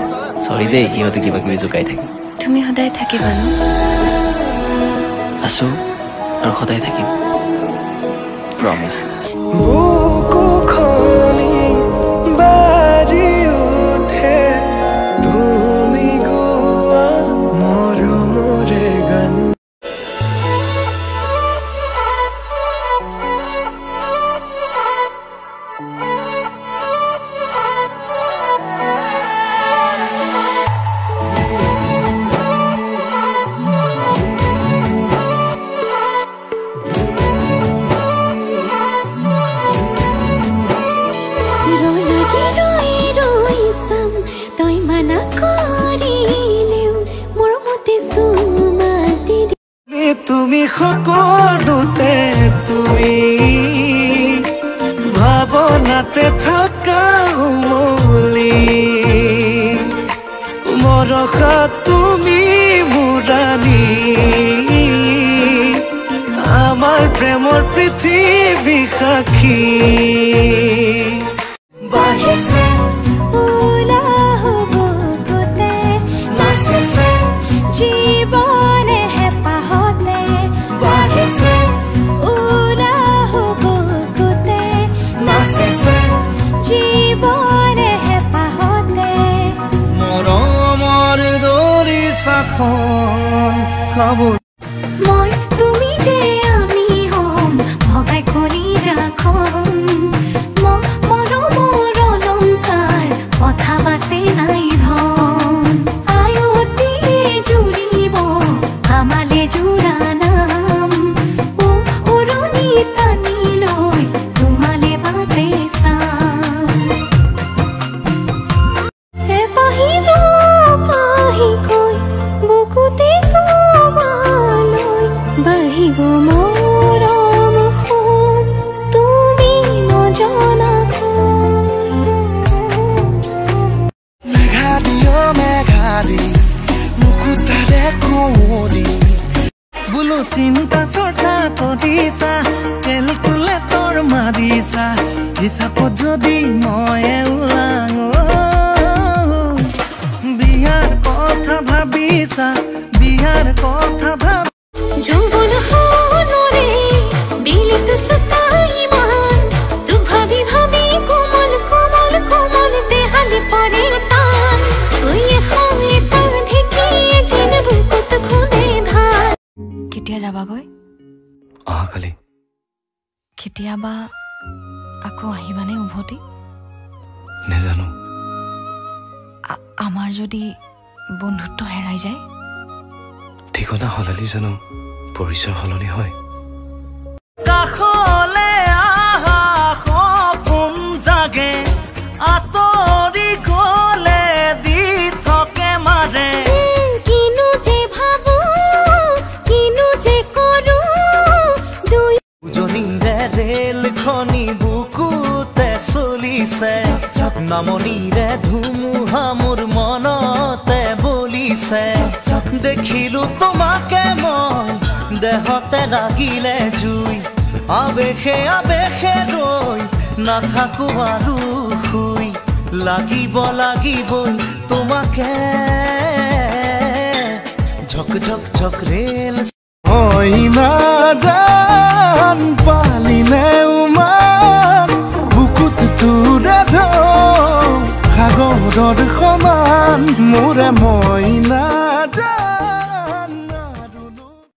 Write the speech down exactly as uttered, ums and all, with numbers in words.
সৰি দেই সিহঁতে কিবা কিবি জোকাই থাকে তুমি সদায় থাকিবা ন আছো আৰু সদায় থাকিম প্ৰমিস বুকু খনি বাজি উঠে তুমি গোৱা মৰমৰে গান তুমি সকলোতে তুমি ভাৱনাতে থাকা উমলি মৰখা তুমি মুৰানি আমাৰ প্ৰেমৰ পৃথিৱী সাক্ষী বাঢ়িছে উলাহ বুকুতে নাচিছে জীৱনে হেঁপাহতে বাঢ়িছে উলাহ বুকুতে নাচিছে জীৱনে হেঁপাহতে মৰমৰ দৰিচাখন খাব মই তুমি যে আমি হম ভগাই কৰি ৰাখম মৰমৰ অলংকাৰ কথা বাচি নাই ধন আয়তি জুৰিব আমালে জোৰা নাম উৰণি টানি লৈ তোমালে বাটে চাম হে পাহি পাহি কৈ বুকুতে তোমালৈ বাঢ়িব মৰম খুন তুমি নজনাকৈ মেঘাদি অ মেঘাদি মুকুতাৰে কুঁৱৰী বোলো চিন্তা চৰ্চা কৰিছা কেলকুলেটৰ মাৰিছা হিচাপত যদি মই ওলাং বিয়াৰ কথা ভাবিছা বিয়াৰ কথা ভাব যৌবন হনরে বিলিত সতাইমান তু ভাবি ভাবি কোমল কোমল কোমল দেহালে পরে তান তুই খয়ে তান ঢেকিয়ে যেন বুকুত খুঁদে ধান কেতিয়া যাবাগৈ অহাকালি কেতিয়াবা আকৌ আহিবানে উভতি নেজানো আমাৰ যদি বন্ধুত্ব হেৰাই যায় ঠিকনা হলালি জানো পৰিচয় সলনি হয় কাষলে আহা সপোন জাগে আঁতৰি গলে দি থাকে মাৰে কিনো যে ভাবো কিনো যে কৰো দুই উজনিৰে ৰেল খনি বুকুতে চলিছে নামনিৰে ধুমুহা মোৰ মনতে বলিছে দেখিলো তোমাকে মই দেহতে লাগিলে জুই আবেশে আবেশে ৰৈ নাথাকো আৰু শুই লাগিব লাগিবই তোমাকে ঝক ঝক ঝক ৰেল ঐ নাজান পালিনে উমান বুকুত তোৰে ধ সাগৰৰ সমান মোৰে মইনা